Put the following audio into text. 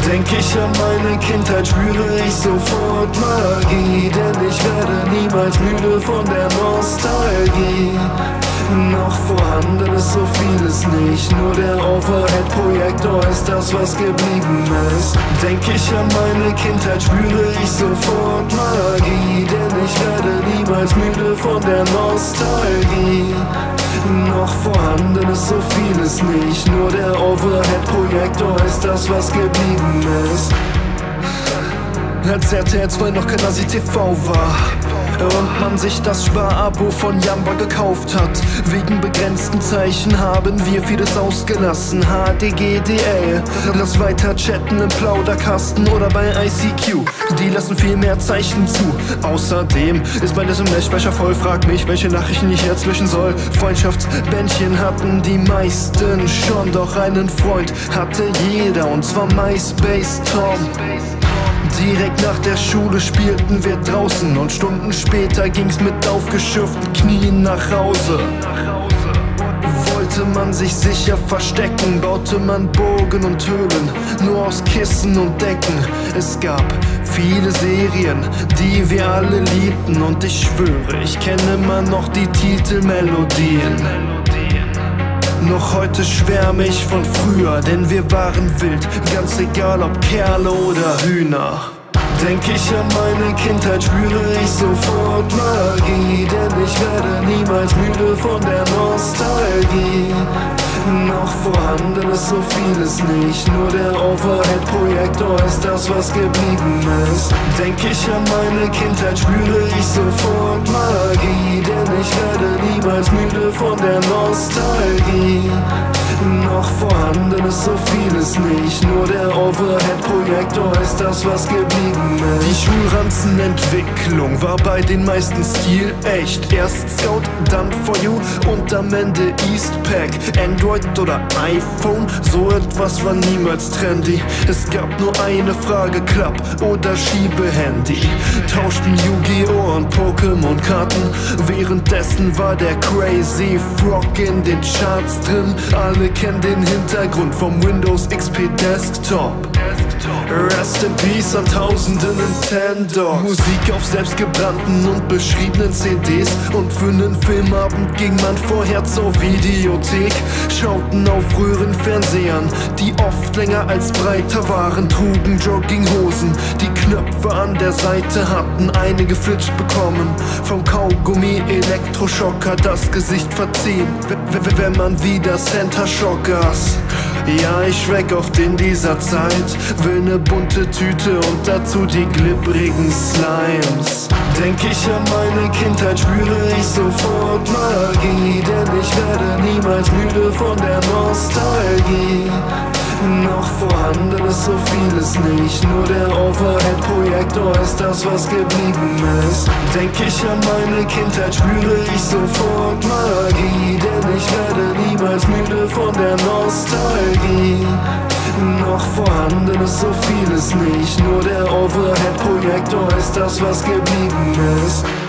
Denk ich an meine Kindheit, spüre ich sofort Magie, denn ich werde niemals müde von der Nostalgie. Noch vorhanden ist so vieles nicht, nur der Overhead-Projektor ist das, was geblieben ist. Denk ich an meine Kindheit, spüre ich sofort Magie, denn ich werde niemals müde von der Nostalgie. Noch vorhanden ist so vieles nicht, nur der Overhead-Projektor ist das, was geblieben ist. Als RTL 2 noch kein ASI-TV war und man sich das Sparabo von Jamba gekauft hat. Wegen begrenzten Zeichen haben wir vieles ausgelassen. HDGDL, lass weiter chatten im Plauderkasten oder bei ICQ. Die lassen viel mehr Zeichen zu. Außerdem ist mein SMS-Speicher voll. Frag mich, welche Nachrichten ich jetzt löschen soll. Freundschaftsbändchen hatten die meisten schon, doch einen Freund hatte jeder, und zwar MySpace Tom. Direkt nach der Schule spielten wir draußen und Stunden später ging's mit aufgeschürften Knien nach Hause. Wollte man sich sicher verstecken, baute man Burgen und Höhlen, nur aus Kissen und Decken. Es gab viele Serien, die wir alle liebten, und ich schwöre, ich kenne immer noch die Titelmelodien. Noch heute schwärme ich von früher, denn wir waren wild, ganz egal ob Kerle oder Hühner. Denk ich an meine Kindheit, spüre ich sofort Magie, denn ich werde niemals müde von der Nostalgie. Noch vorhanden ist so vieles nicht, nur der Overhead-Projektor ist das, was geblieben ist. Denk ich an meine Kindheit, spüre ich sofort Magie, denn ich werde niemals müde von der Nostalgie. Noch vorhanden ist so vieles nicht, nur der Overhead-Projektor ist das, was geblieben ist. Die Schulranzenentwicklung war bei den meisten Stil echt. Erst Scout, dann For You und am Ende Eastpak. Android oder iPhone, so etwas war niemals trendy. Es gab nur eine Frage, Klapp oder Schiebehandy. Tauschten Yu-Gi-Oh! Und Pokémon-Karten. Währenddessen war der Crazy Frog in den Charts drin. Alle kennen den Hintergrund vom Windows XP Desktop. Rest in Peace an tausende Nintendo. Musik auf selbstgebrannten und beschriebenen CDs. Und für nen Filmabend ging man vorher zur Videothek. Schauten auf Röhrenfernsehern, die oft länger als breiter waren. Trugen Jogginghosen, die Knöpfe an der Seite hatten einige Flitsch bekommen. Vom Kaugummi Elektroschocker das Gesicht verziehen, wenn man wieder Center Shockers. Ja, ich schmeck oft in dieser Zeit, will ne bunte Tüte und dazu die glibbrigen Slimes. Denk ich an meine Kindheit, spüre ich sofort Magie, denn ich werde niemals müde von der Nostalgie. Noch vorhanden ist so vieles nicht, nur der Overhead-Projektor ist das, was geblieben ist. Denk ich an meine Kindheit, spüre ich sofort Magie, denn ich werde niemals müde von der Nostalgie. Noch vorhanden ist so vieles nicht, nur der Overhead-Projektor ist das, was geblieben ist.